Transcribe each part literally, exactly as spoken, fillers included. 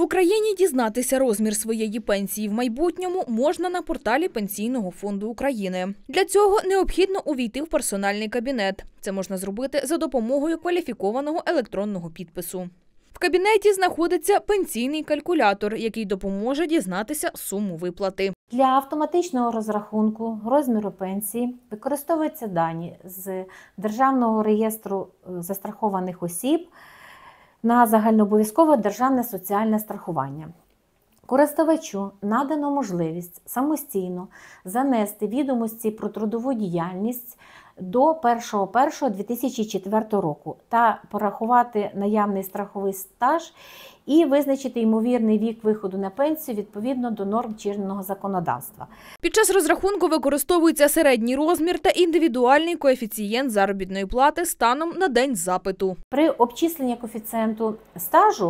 Україні дізнатися розмір своєї пенсії в майбутньому можна на порталі Пенсійного фонду України. Для цього необхідно увійти в персональний кабінет. Це можна зробити за допомогою кваліфікованого електронного підпису. В кабінеті знаходиться пенсійний калькулятор, який допоможе дізнатися суму виплати. Для автоматичного розрахунку розміру пенсії використовуються дані з Державного реєстру застрахованих осіб на загальнообов'язкове державне соціальне страхування. Користувачу надано можливість самостійно занести відомості про трудову діяльність до першого першого дві тисячі четвертого року та порахувати наявний страховий стаж і визначити ймовірний вік виходу на пенсію відповідно до норм чинного законодавства. Під час розрахунку використовується середній розмір та індивідуальний коефіцієнт заробітної плати станом на день запиту. При обчисленні коефіцієнту стажу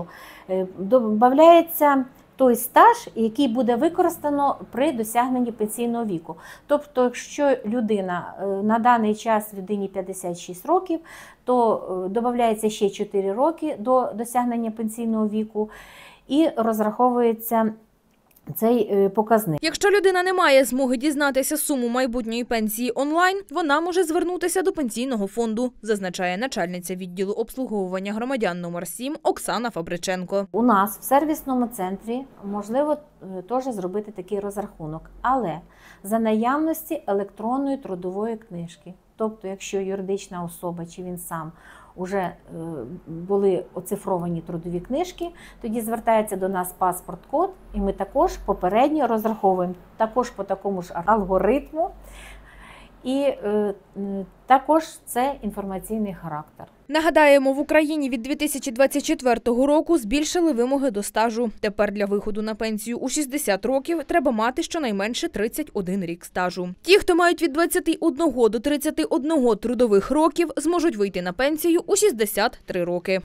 додається той стаж, який буде використано при досягненні пенсійного віку. Тобто, якщо людина на даний час людині п'ятдесят шість років, то додається ще чотири роки до досягнення пенсійного віку і розраховується цей показник. Якщо людина не має змоги дізнатися суму майбутньої пенсії онлайн, вона може звернутися до Пенсійного фонду, зазначає начальниця відділу обслуговування громадян номер сім Оксана Фабриченко. У нас в сервісному центрі можливо теж зробити такий розрахунок, але за наявності електронної трудової книжки. Тобто, якщо юридична особа чи він сам вже були оцифровані трудові книжки, тоді звертається до нас паспорт-код, і ми також попередньо розраховуємо також по такому ж алгоритму. І е, також це інформаційний характер. Нагадаємо, в Україні від дві тисячі двадцять четвертого року збільшили вимоги до стажу. Тепер для виходу на пенсію у шістдесят років треба мати щонайменше тридцять один рік стажу. Ті, хто мають від двадцяти одного до тридцяти одного трудових років, зможуть вийти на пенсію у шістдесят три роки.